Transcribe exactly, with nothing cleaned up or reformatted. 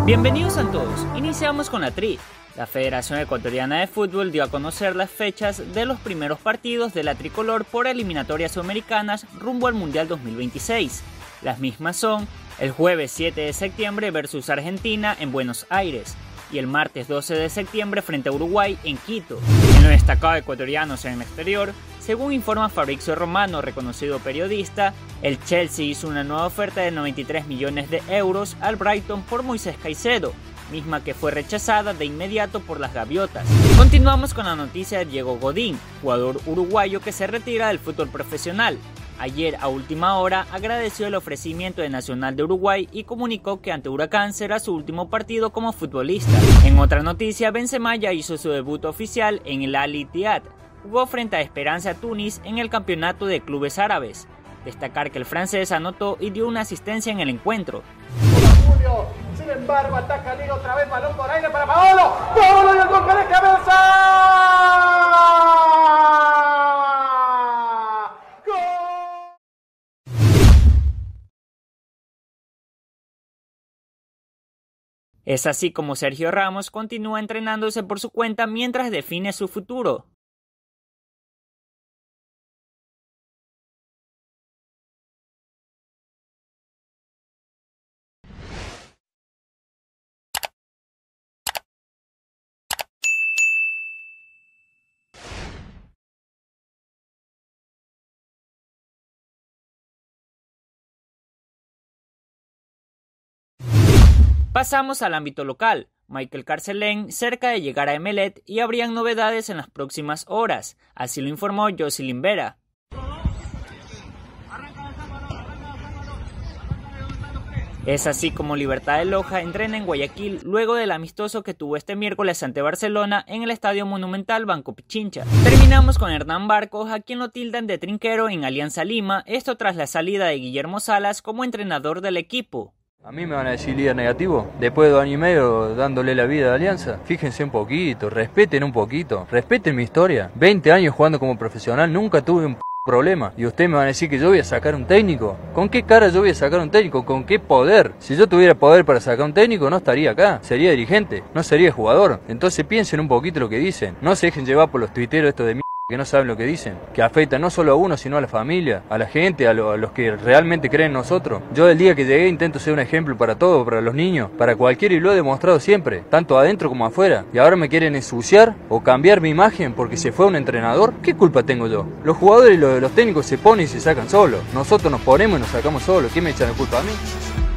Bienvenidos a todos, iniciamos con la Tri. La Federación Ecuatoriana de Fútbol dio a conocer las fechas de los primeros partidos de la tricolor por eliminatorias sudamericanas rumbo al Mundial dos mil veintiséis. Las mismas son el jueves siete de septiembre versus Argentina en Buenos Aires y el martes doce de septiembre frente a Uruguay en Quito. En lo destacado de ecuatorianos en el exterior, según informa Fabrizio Romano, reconocido periodista, el Chelsea hizo una nueva oferta de noventa y tres millones de euros al Brighton por Moisés Caicedo, misma que fue rechazada de inmediato por las gaviotas. Continuamos con la noticia de Diego Godín, jugador uruguayo que se retira del fútbol profesional. Ayer a última hora agradeció el ofrecimiento de Nacional de Uruguay y comunicó que ante Huracán será su último partido como futbolista. En otra noticia, Benzema ya hizo su debut oficial en el Al Ittihad. Jugó frente a Esperanza Tunis en el campeonato de clubes árabes. Destacar que el francés anotó y dio una asistencia en el encuentro. Julio, sin embargo, ataca Liga otra vez, balón por aire para Paolo. Paolo y el gol de cabeza. Es así como Sergio Ramos continúa entrenándose por su cuenta mientras define su futuro. Pasamos al ámbito local. Michael Carcelén cerca de llegar a Emelec y habrían novedades en las próximas horas, así lo informó Jocelyn Vera. Es así como Libertad de Loja entrena en Guayaquil luego del amistoso que tuvo este miércoles ante Barcelona en el Estadio Monumental Banco Pichincha. Terminamos con Hernán Barcos, a quien lo tildan de trinquero en Alianza Lima, esto tras la salida de Guillermo Salas como entrenador del equipo. A mí me van a decir líder negativo, después de dos años y medio dándole la vida a Alianza. Fíjense un poquito, respeten un poquito, respeten mi historia. veinte años jugando como profesional, nunca tuve un p problema. Y ustedes me van a decir que yo voy a sacar un técnico. ¿Con qué cara yo voy a sacar un técnico? ¿Con qué poder? Si yo tuviera poder para sacar un técnico, no estaría acá. Sería dirigente, no sería jugador. Entonces piensen un poquito lo que dicen. No se dejen llevar por los tuiteros estos de mierda que no saben lo que dicen, que afecta no solo a uno, sino a la familia, a la gente, a, lo, a los que realmente creen en nosotros. Yo del día que llegué intento ser un ejemplo para todos, para los niños, para cualquiera, y lo he demostrado siempre, tanto adentro como afuera. Y ahora me quieren ensuciar o cambiar mi imagen porque se fue un entrenador. ¿Qué culpa tengo yo? Los jugadores y los, los técnicos se ponen y se sacan solos. Nosotros nos ponemos y nos sacamos solos. ¿Quién me echa la culpa a mí?